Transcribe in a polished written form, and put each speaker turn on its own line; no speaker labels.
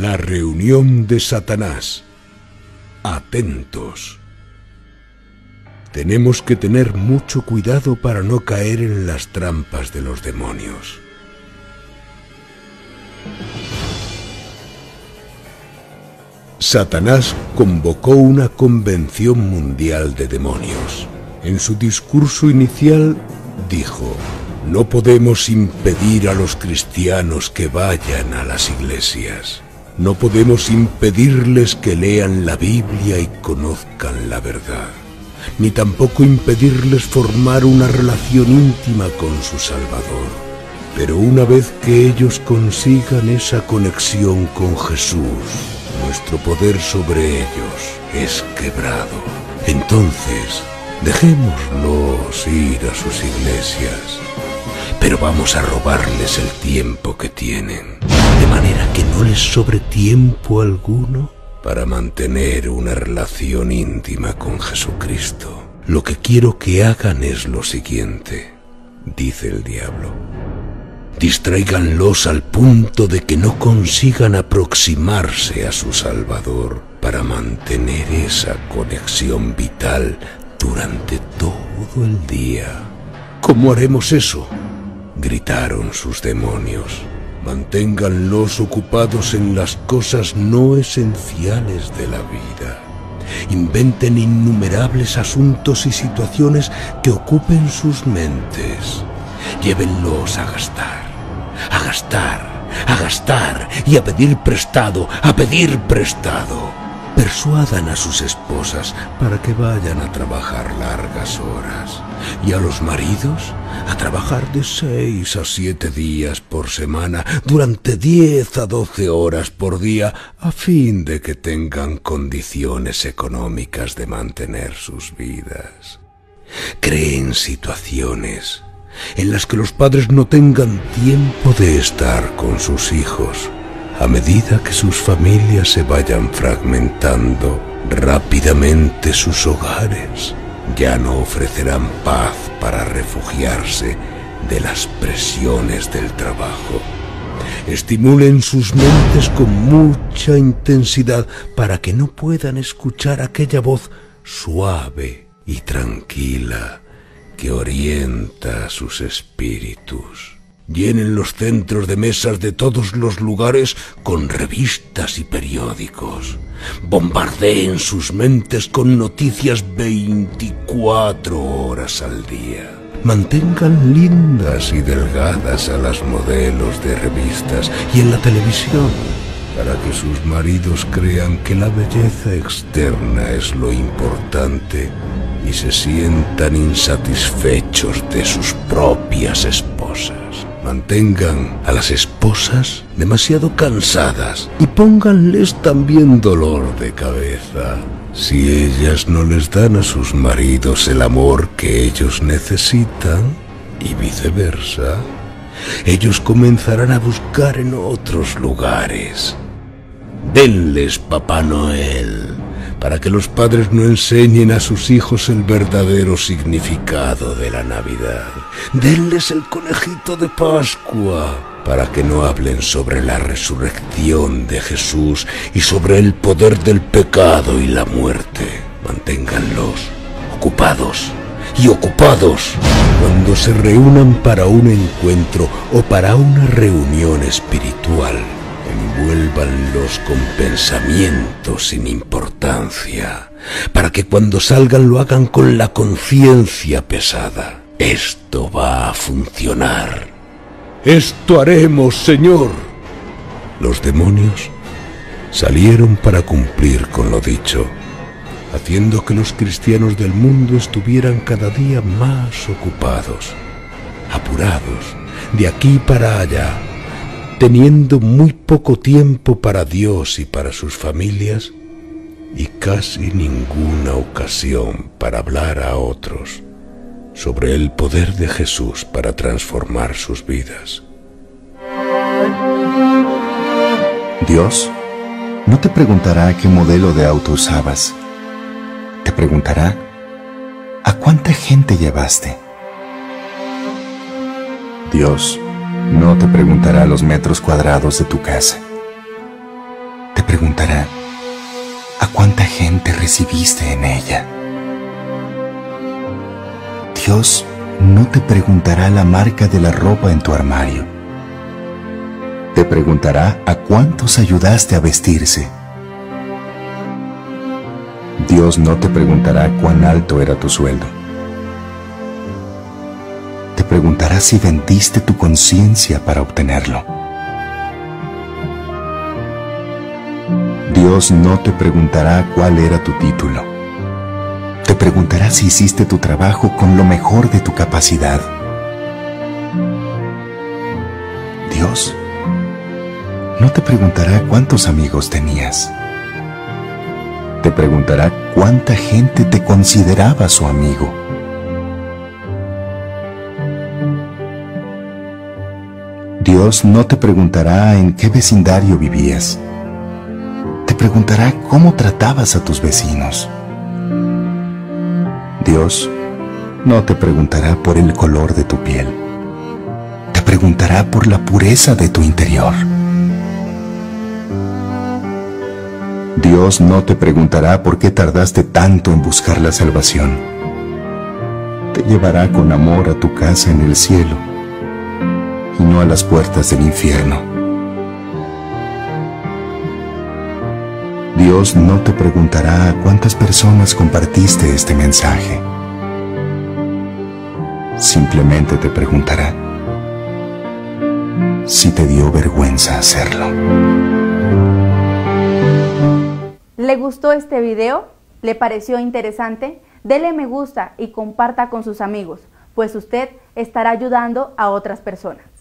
La reunión de Satanás. Atentos. Tenemos que tener mucho cuidado para no caer en las trampas de los demonios. Satanás convocó una convención mundial de demonios. En su discurso inicial dijo: no podemos impedir a los cristianos que vayan a las iglesias. No podemos impedirles que lean la Biblia y conozcan la verdad. Ni tampoco impedirles formar una relación íntima con su Salvador. Pero una vez que ellos consigan esa conexión con Jesús, nuestro poder sobre ellos es quebrado. Entonces, dejémoslos ir a sus iglesias, pero vamos a robarles el tiempo que tienen, de manera que no les sobre tiempo alguno para mantener una relación íntima con Jesucristo. Lo que quiero que hagan es lo siguiente, dice el diablo. Distráiganlos al punto de que no consigan aproximarse a su Salvador para mantener esa conexión vital durante todo el día. ¿Cómo haremos eso?, gritaron sus demonios. Manténganlos ocupados en las cosas no esenciales de la vida. Inventen innumerables asuntos y situaciones que ocupen sus mentes. Llévenlos a gastar, a gastar, a gastar y a pedir prestado, a pedir prestado. Persuadan a sus esposas para que vayan a trabajar largas horas y a los maridos a trabajar de 6 a 7 días por semana durante 10 a 12 horas por día a fin de que tengan condiciones económicas de mantener sus vidas. Creen situaciones en las que los padres no tengan tiempo de estar con sus hijos. A medida que sus familias se vayan fragmentando, rápidamente sus hogares ya no ofrecerán paz para refugiarse de las presiones del trabajo. Estimulen sus mentes con mucha intensidad para que no puedan escuchar aquella voz suave y tranquila que orienta a sus espíritus. Llenen los centros de mesas de todos los lugares con revistas y periódicos. Bombardeen sus mentes con noticias 24 horas al día. Mantengan lindas y delgadas a las modelos de revistas y en la televisión, para que sus maridos crean que la belleza externa es lo importante y se sientan insatisfechos de sus propias esposas. Mantengan a las esposas demasiado cansadas y pónganles también dolor de cabeza. Si ellas no les dan a sus maridos el amor que ellos necesitan, y viceversa, ellos comenzarán a buscar en otros lugares. Denles Papá Noel, para que los padres no enseñen a sus hijos el verdadero significado de la Navidad. Denles el conejito de Pascua, para que no hablen sobre la resurrección de Jesús y sobre el poder del pecado y la muerte. Manténganlos ocupados y ocupados. Cuando se reúnan para un encuentro o para una reunión espiritual, envuélvanlos con pensamientos sin importancia, para que cuando salgan lo hagan con la conciencia pesada. Esto va a funcionar. ¡Esto haremos, Señor! Los demonios salieron para cumplir con lo dicho, haciendo que los cristianos del mundo estuvieran cada día más ocupados, apurados, de aquí para allá, teniendo muy poco tiempo para Dios y para sus familias, y casi ninguna ocasión para hablar a otros sobre el poder de Jesús para transformar sus vidas.
Dios no te preguntará qué modelo de auto usabas. Te preguntará ¿a cuánta gente llevaste? Dios no te preguntará los metros cuadrados de tu casa. preguntará a cuánta gente recibiste en ella. Dios no te preguntará la marca de la ropa en tu armario. Te preguntará a cuántos ayudaste a vestirse. Dios no te preguntará cuán alto era tu sueldo. Te preguntará si vendiste tu conciencia para obtenerlo. Dios no te preguntará cuál era tu título. Te preguntará si hiciste tu trabajo con lo mejor de tu capacidad. Dios no te preguntará cuántos amigos tenías. Te preguntará cuánta gente te consideraba su amigo. Dios no te preguntará en qué vecindario vivías. Te preguntará cómo tratabas a tus vecinos. Dios no te preguntará por el color de tu piel. Te preguntará por la pureza de tu interior. Dios no te preguntará por qué tardaste tanto en buscar la salvación. Te llevará con amor a tu casa en el cielo y no a las puertas del infierno. Dios no te preguntará a cuántas personas compartiste este mensaje. Simplemente te preguntará si te dio vergüenza hacerlo.
¿Le gustó este video? ¿Le pareció interesante? Dele me gusta y comparta con sus amigos, pues usted estará ayudando a otras personas.